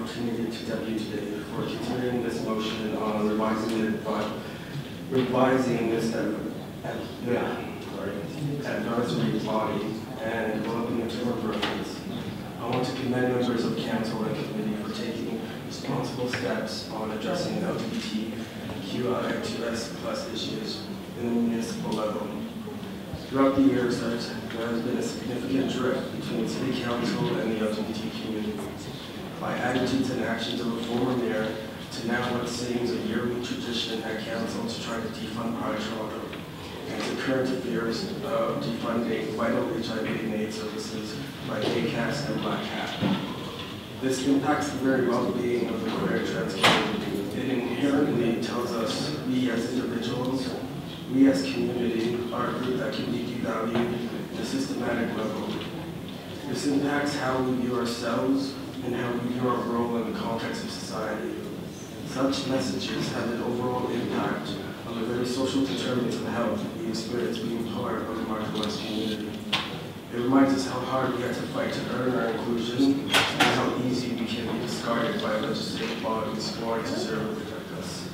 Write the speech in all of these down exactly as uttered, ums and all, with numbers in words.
opportunity to debut today for considering this motion on revising the revising this uh, yeah, sorry, advisory body and developing a term of reference. I want to commend members of council and committee for taking responsible steps on addressing L G B T Q I two S plus issues in the municipal level. Throughout the years, there has been a significant drift between City Council and the L G B T community. By attitudes and actions of a former mayor to now what seems a yearly tradition at Council to try to defund Pride Toronto, and to current affairs of defunding vital H I V and AIDS services by Gay Cast and Black Cat. This impacts the very well-being of the queer and trans community. It inherently tells us we as individuals, we as community, are a group that can be devalued at a systematic level. This impacts how we view ourselves and how we view our role in the context of society. Such messages have an overall impact on the very social determinants of health we experience being part of the marginalized community. It reminds us how hard we have to fight to earn our inclusion and how easy we can be discarded by legislative bodies wanting to serve and protect us.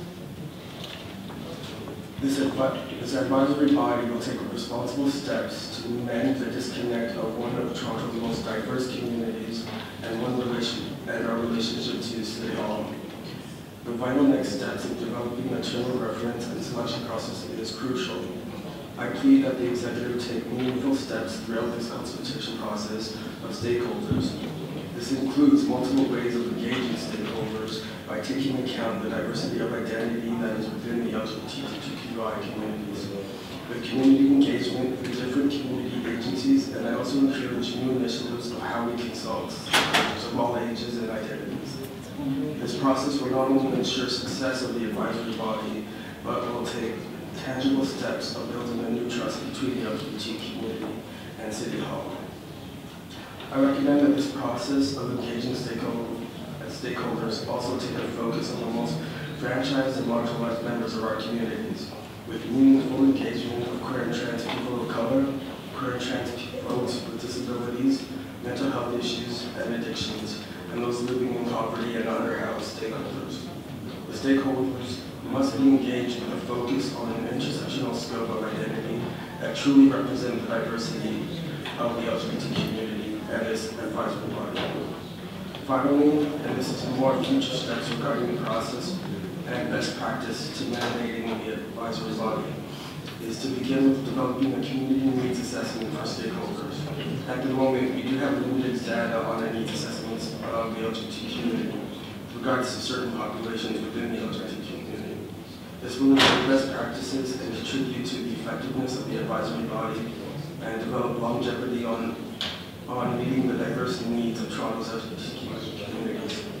This, advi this advisory body will take responsible steps to mend the disconnect of one of Toronto's most diverse communities and one relation and our relationship to City Hall. The vital next steps in developing a term of reference and selection process is crucial. I plead that the executive take meaningful steps throughout this consultation process of stakeholders. This includes multiple ways of engaging stakeholders by taking account the diversity of identity that is within the L G B T Q I communities, with community engagement with different community agencies, and I also encourage new initiatives of how we consult stakeholders of all ages and identities. This process will not only ensure success of the advisory body, but will take tangible steps of building a new trust between the L G B T community and City Hall. I recommend that this process of engaging stakeholders also take a focus on the most franchised and marginalized members of our communities, with meaningful engagement of queer and trans people of color, queer and trans folks with disabilities, mental health issues and addictions, and those living in poverty and underhoused stakeholders. The stakeholders must be engaged with a focus on an intersectional scope of identity that truly represents the diversity of the L G B T community and its advisory body. Finally, and this is more future steps regarding the process and best practice to mandating the advisory body, is to begin with developing a community needs assessment for stakeholders. At the moment, we do have limited data on the needs assessments of the L G B T community with regards to certain populations within the L G B T community. This will improve best practices and contribute to the effectiveness of the advisory body and develop longevity on, on meeting the diverse needs of Toronto's L G B T Q communities.